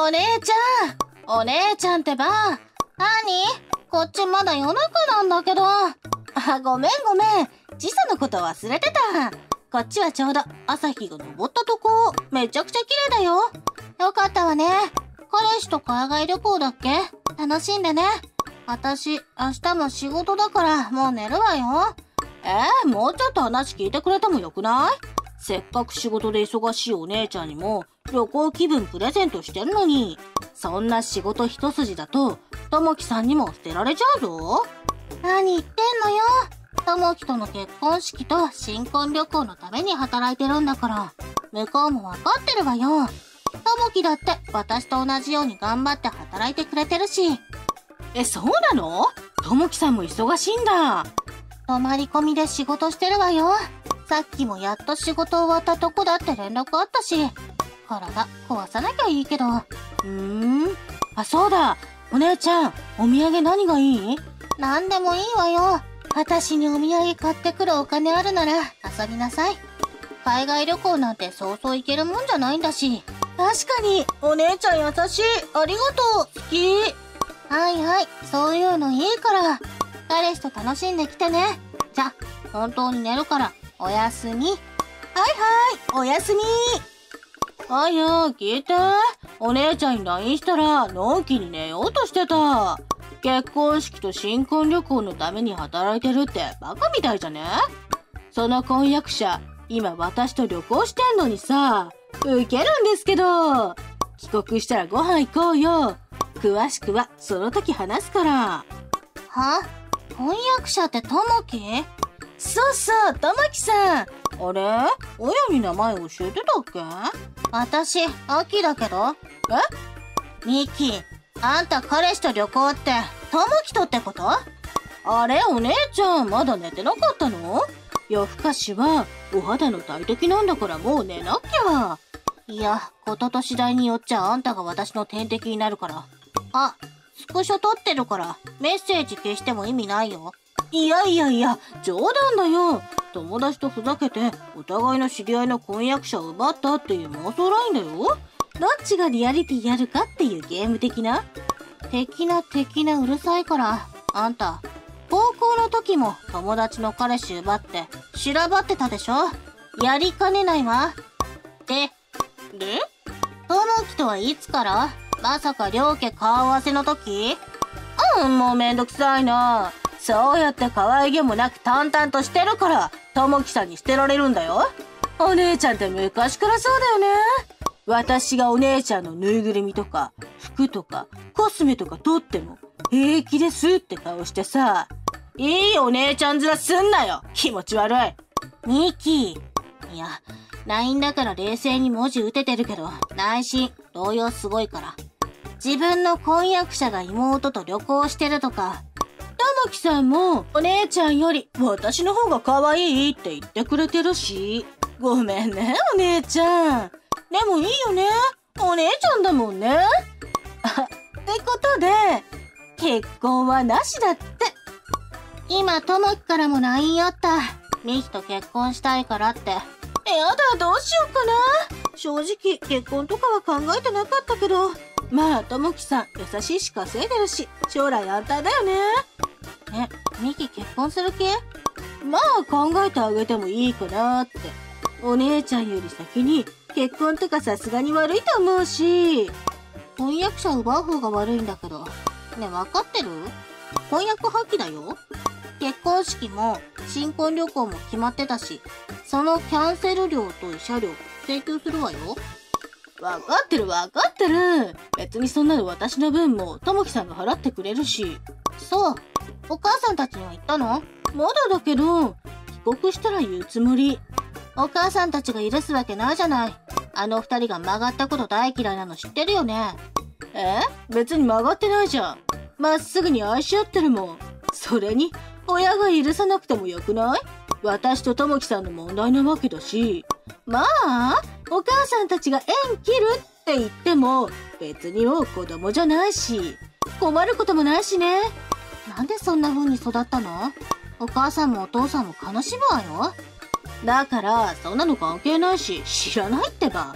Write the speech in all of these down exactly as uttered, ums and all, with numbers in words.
お姉ちゃん、お姉ちゃんってば。なに？こっちまだ夜中なんだけど。あ、ごめんごめん。時差のこと忘れてた。こっちはちょうど朝日が昇ったとこ。めちゃくちゃ綺麗だよ。よかったわね。彼氏と海外旅行だっけ？楽しんでね。私、明日も仕事だからもう寝るわよ。えー、もうちょっと話聞いてくれてもよくない？せっかく仕事で忙しいお姉ちゃんにも旅行気分プレゼントしてるのに、そんな仕事一筋だと、ともきさんにも捨てられちゃうぞ。何言ってんのよ。ともきとの結婚式と新婚旅行のために働いてるんだから、向こうもわかってるわよ。ともきだって私と同じように頑張って働いてくれてるし。え、そうなの？ともきさんも忙しいんだ。泊まり込みで仕事してるわよ。さっきもやっと仕事終わったとこだって連絡あったし。体壊さなきゃいいけど。うーん。あ、そうだ。お姉ちゃん、お土産何がいい？何でもいいわよ。私にお土産買ってくるお金あるなら遊びなさい。海外旅行なんてそうそう行けるもんじゃないんだし。確かに、お姉ちゃん優しい。ありがとう。好き。はいはい、そういうのいいから。彼氏と楽しんできてね。じゃ、本当に寝るから、おやすみ。はいはい、おやすみ。あや、聞いて。お姉ちゃんに ライン したら、のんきに寝ようとしてた。結婚式と新婚旅行のために働いてるってバカみたいじゃね？その婚約者、今私と旅行してんのにさ、ウケるんですけど。帰国したらご飯行こうよ。詳しくはその時話すから。は？婚約者ってともき？そうそう、ともきさん。あれ？親に名前教えてたっけ？私、アキだけど。え？ミキ、あんた彼氏と旅行って、ともきとってこと？あれ、お姉ちゃん、まだ寝てなかったの？夜更かしは、お肌の大敵なんだからもう寝なきゃ。いや、ことと次第によっちゃあんたが私の天敵になるから。あ、スクショ撮ってるから、メッセージ消しても意味ないよ。いやいやいや、冗談だよ。友達とふざけて、お互いの知り合いの婚約者を奪ったっていう妄想ラインだよ。どっちがリアリティやるかっていうゲーム的な。的な的なうるさいから、あんた、高校の時も友達の彼氏奪って、修羅場ってたでしょ？やりかねないわ。で、で？ともきとはいつから？まさか両家顔合わせの時？うん、もうめんどくさいな。そうやって可愛げもなく淡々としてるから、ともきさんに捨てられるんだよ。お姉ちゃんって昔からそうだよね。私がお姉ちゃんのぬいぐるみとか、服とか、コスメとか取っても、平気ですって顔してさ。いいお姉ちゃん面すんなよ。気持ち悪い。ミキ。いや、ライン だから冷静に文字打ててるけど、内心、動揺すごいから。自分の婚約者が妹と旅行してるとか、ともきさんもお姉ちゃんより私の方が可愛いって言ってくれてるし。ごめんね、お姉ちゃん。でもいいよね。お姉ちゃんだもんね。あ、ってことで、結婚はなしだって。今、ともきからも ライン あった。ミキと結婚したいからって。やだ、どうしようかな。正直、結婚とかは考えてなかったけど。まあ、ともきさん、優しいし稼いでるし、将来安泰だよね。え、ミキ結婚する気？まあ、考えてあげてもいいかなって。お姉ちゃんより先に、結婚とかさすがに悪いと思うし。婚約者奪う方が悪いんだけど。ね、わかってる？婚約破棄だよ。結婚式も、新婚旅行も決まってたし、そのキャンセル料と慰謝料、請求するわよ。わかってるわかってる。別にそんなの私の分も、ともきさんが払ってくれるし。そう。お母さんたちには言ったの？まだだけど、帰国したら言うつもり。お母さんたちが許すわけないじゃない。あの二人が曲がったこと大嫌いなの知ってるよね。え？別に曲がってないじゃん。まっすぐに愛し合ってるもん。それに、親が許さなくてもよくない？私とともきさんの問題なわけだし。まあ、お母さんたちが縁切るって言っても、別にもう子供じゃないし、困ることもないしね。なんでそんな風に育ったの？お母さんもお父さんも悲しむわよ。だから、そんなの関係ないし、知らないってば。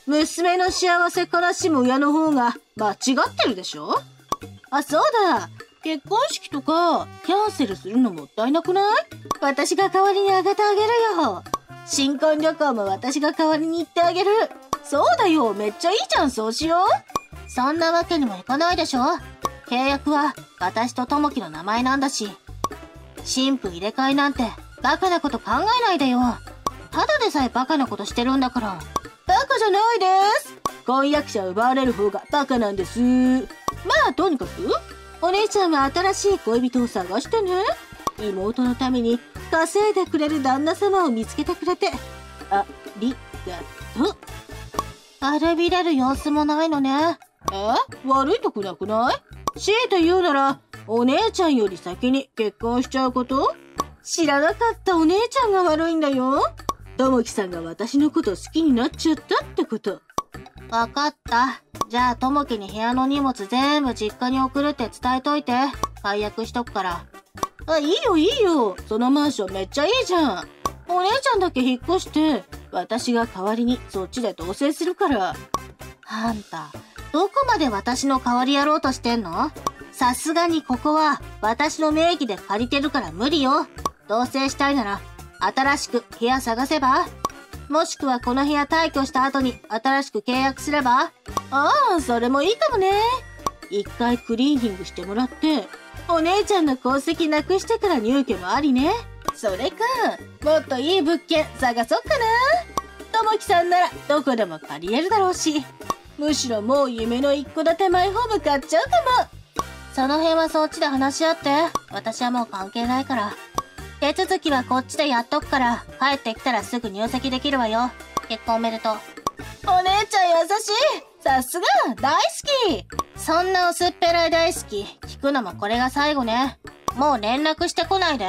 娘の幸せ悲しむ親の方が間違ってるでしょ。あ、そうだ。結婚式とかキャンセルするのもったいなくない？私が代わりにあげてあげるよ。新婚旅行も私が代わりに行ってあげる。そうだよ、めっちゃいいじゃん、そうしよう。そんなわけにもいかないでしょ。契約は私とともきの名前なんだし。新婦入れ替えなんてバカなこと考えないでよ。ただでさえバカなことしてるんだから。バカじゃないです。婚約者を奪われる方がバカなんです。まあとにかくお姉ちゃんは新しい恋人を探してね。妹のために稼いでくれる旦那様を見つけてくれてありがとう。あれびれる様子もないのね。え、悪いとこなくない？強いて言うならお姉ちゃんより先に結婚しちゃうこと？知らなかったお姉ちゃんが悪いんだよ。ともきさんが私のこと好きになっちゃったってこと。わかった。じゃあともきに部屋の荷物全部実家に送るって伝えといて。解約しとくから。あ、いいよいいよ。そのマンションめっちゃいいじゃん。お姉ちゃんだけ引っ越して私が代わりにそっちで同棲するから。あんたどこまで私の代わりやろうとしてんの？さすがにここは私の名義で借りてるから無理よ。同棲したいなら新しく部屋探せば？もしくはこの部屋退去した後に新しく契約すれば？ああ、それもいいかもね。一回クリーニングしてもらってお姉ちゃんの功績なくしてから入居もありね。それか、もっといい物件探そっかな。ともきさんならどこでも借りれるだろうし、むしろもう夢の一戸建てマイホーム買っちゃうかも。その辺はそっちで話し合って。私はもう関係ないから。手続きはこっちでやっとくから、帰ってきたらすぐ入籍できるわよ。結婚おめでとう。お姉ちゃん優しい。さすが大好き。そんな薄っぺらい大好き聞くのもこれが最後ね。もう連絡してこないで。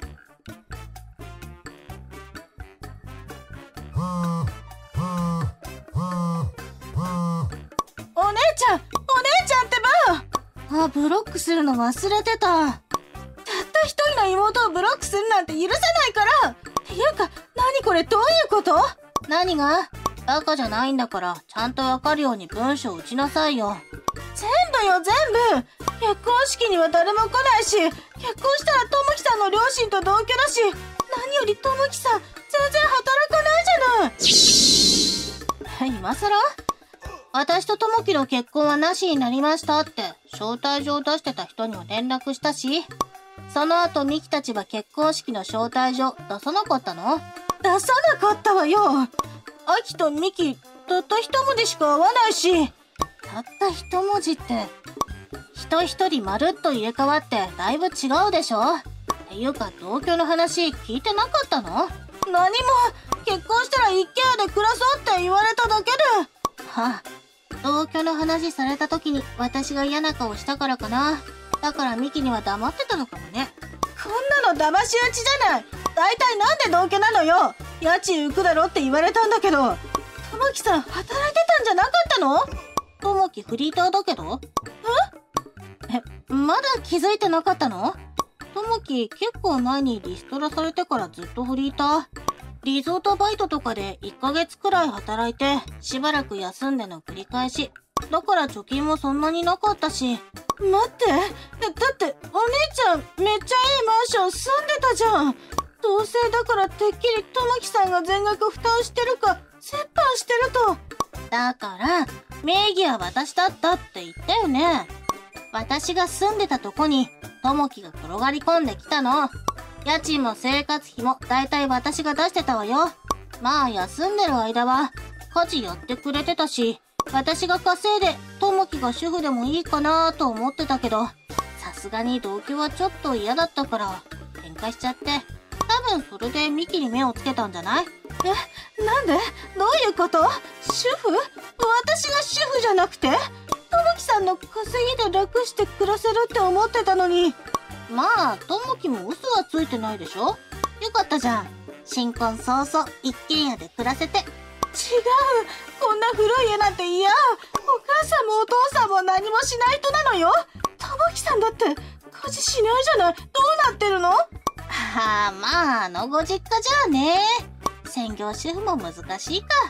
お姉ちゃん、お姉ちゃんってば。あ、ブロックするの忘れてた。たった一人の妹をブロックするなんて許せないから。っていうか、何これどういうこと？何が？バカじゃないんだから、ちゃんとわかるように文章打ちなさいよ。全部よ、全部。結婚式には誰も来ないし、結婚したらともきさんの両親と同居だし、何よりともきさん、全然働かないじゃない。今更？私とともきの結婚はなしになりましたって招待状を出してた人にも連絡したし、その後ミキたちは結婚式の招待状出さなかったの？出さなかったわよ。アキとミキたった一文字しか合わないし。たった一文字って人一人まるっと入れ替わってだいぶ違うでしょ。っていうか同居の話聞いてなかったの？何も。結婚したら一軒家で暮らそうって言われただけで。はあ、同居の話された時に私が嫌な顔したからかな。だからミキには黙ってたのかもね。こんなの騙し討ちじゃない。大体なんで同居なのよ。家賃浮くだろって言われたんだけど。ともきさん働いてたんじゃなかったの？ともきフリーターだけど。え？え、まだ気づいてなかったの？ともき結構前にリストラされてからずっとフリーター。リゾートバイトとかでいっかげつくらい働いてしばらく休んでの繰り返し。だから貯金もそんなになかったし。待って。だ、だってお姉ちゃんめっちゃいいマンション住んでたじゃん。同棲だからてっきりともきさんが全額負担してるか折半してると。だから名義は私だったって言ったよね。私が住んでたとこにともきが転がり込んできたの。家賃も生活費もだいたい私が出してたわよ。まあ休んでる間は家事やってくれてたし、私が稼いでともきが主婦でもいいかなと思ってたけど、さすがに同居はちょっと嫌だったから喧嘩しちゃって、多分それでミキに目をつけたんじゃない？え、なんで？どういうこと？主婦？私が主婦じゃなくて？ともきさんの稼ぎで楽して暮らせるって思ってたのに。まあともきも嘘はついてないでしょ。よかったじゃん。新婚早々一軒家で暮らせて。違う、こんな古い家なんて嫌。お母さんもお父さんも何もしない人なのよ。ともきさんだって家事しないじゃない。どうなってるの？はあ、まああのご実家じゃあね。専業主婦も難しいか。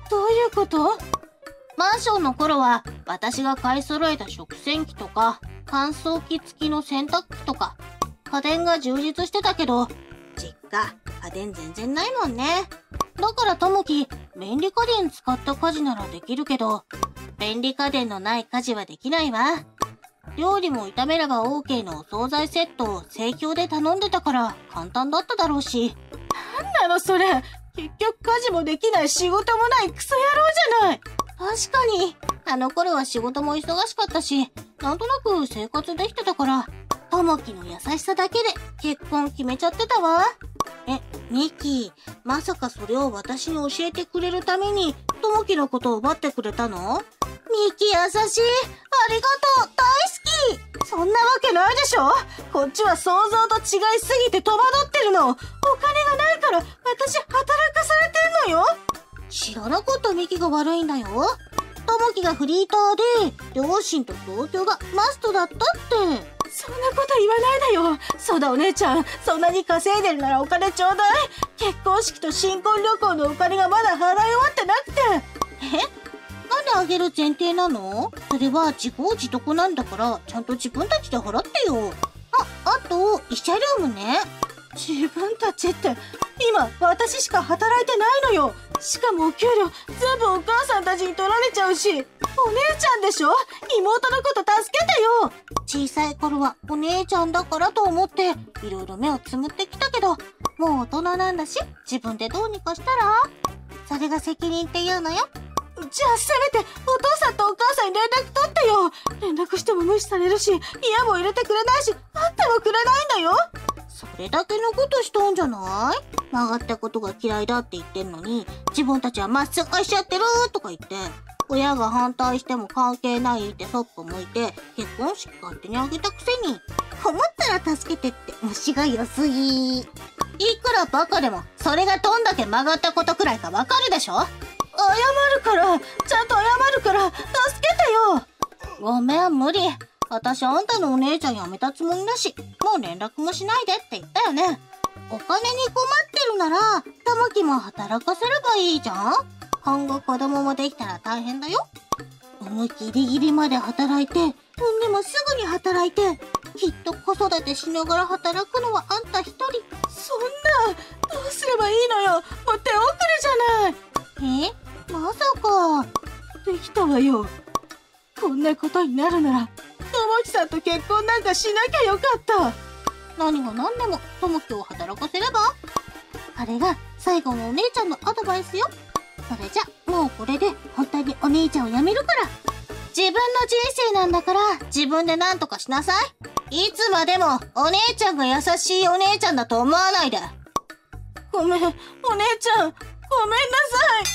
どういうこと？マンションの頃は私が買い揃えた食洗機とか乾燥機付きの洗濯機とか家電が充実してたけど、実家家電全然ないもんね。だからともき、便利家電使った家事ならできるけど、便利家電のない家事はできないわ。料理も炒めれば OK のお惣菜セットを生協で頼んでたから簡単だっただろうし。なんなのそれ。結局家事もできない仕事もないクソ野郎じゃない。確かに、あの頃は仕事も忙しかったし、なんとなく生活できてたから、ともきの優しさだけで結婚決めちゃってたわ。え、ミキ、まさかそれを私に教えてくれるために、ともきのことを奪ってくれたの？ミキ優しい。ありがとう。大好き。そんなわけないでしょ。こっちは想像と違いすぎて戸惑ってるの。お金がないから私働かされてんのよ。知らなかったミキが悪いんだよ。ともきがフリーターで、両親と同居がマストだったって。そんなこと言わないでよ。そうだお姉ちゃん、そんなに稼いでるならお金ちょうだい。結婚式と新婚旅行のお金がまだ払い終わってなくて。え？なんであげる前提なの？それは自業自得なんだから、ちゃんと自分たちで払ってよ。あ、あと、慰謝料もね。自分たちって、今、私しか働いてないのよ。しかもお給料、全部お母さんたちに取られちゃうし。お姉ちゃんでしょ？妹のこと助けてよ。小さい頃はお姉ちゃんだからと思って、いろいろ目をつむってきたけど、もう大人なんだし、自分でどうにかしたら？それが責任って言うのよ。じゃあせめてお父さんとお母さんに連絡取ってよ。連絡しても無視されるし、家も入れてくれないし、会ってもくれないんだよ。それだけのことしたんじゃない？曲がったことが嫌いだって言ってんのに、自分たちはまっすぐしちゃってるとか言って、親が反対しても関係ないってそっぽ向いて、結婚式勝手にあげたくせに、困ったら助けてって虫が良すぎ。いくらバカでも、それがどんだけ曲がったことくらいかわかるでしょ？謝るから、ちゃんと謝るから、助けてよ。ごめん、無理。私あんたのお姉ちゃん辞めたつもりだし、もう連絡もしないでって言ったよね。お金に困ってるなら、ともきも働かせればいいじゃん。今後子供もできたら大変だよ。もうギリギリまで働いて、産んでもすぐに働いて、きっと子育てしながら働くのはあんた一人。そんな、どうすればいいのよ。もう手遅れじゃない。え？まさか。できたわよ。こんなことになるなら、ともきさんと結婚なんかしなきゃよかった。何が何でも、ともきを働かせれば？あれが最後のお姉ちゃんのアドバイスよ。それじゃ、もうこれで本当にお姉ちゃんを辞めるから。自分の人生なんだから、自分で何とかしなさい。いつまでもお姉ちゃんが優しいお姉ちゃんだと思わないで。ごめん、お姉ちゃん、ごめんなさい。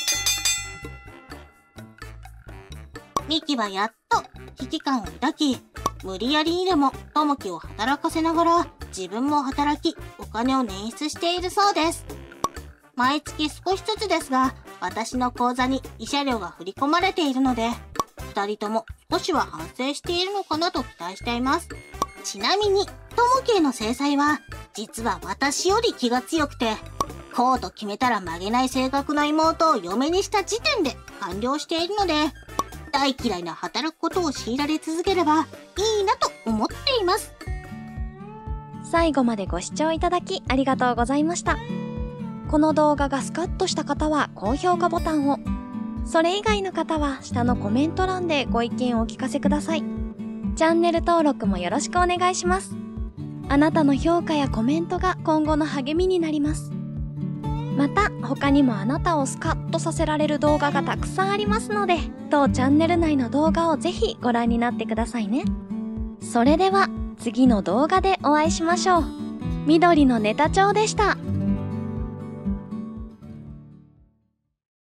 ミキはやっと危機感を抱き、無理やりにでもともきを働かせながら自分も働き、お金を捻出しているそうです。毎月少しずつですが、私の口座に慰謝料が振り込まれているので、二人とも少しは反省しているのかなと期待しています。ちなみに、ともきへの制裁は、実は私より気が強くて、こうと決めたら曲げない性格の妹を嫁にした時点で完了しているので、大嫌いな働くことを強いられ続ければいいなと思っています。 最後までご視聴いただきありがとうございました。この動画がスカッとした方は高評価ボタンを、それ以外の方は下のコメント欄でご意見をお聞かせください。チャンネル登録もよろしくお願いします。あなたの評価やコメントが今後の励みになります。また他にもあなたをスカッとさせられる動画がたくさんありますので、当チャンネル内の動画をぜひご覧になってくださいね。それでは次の動画でお会いしましょう。緑のネタ帳でした。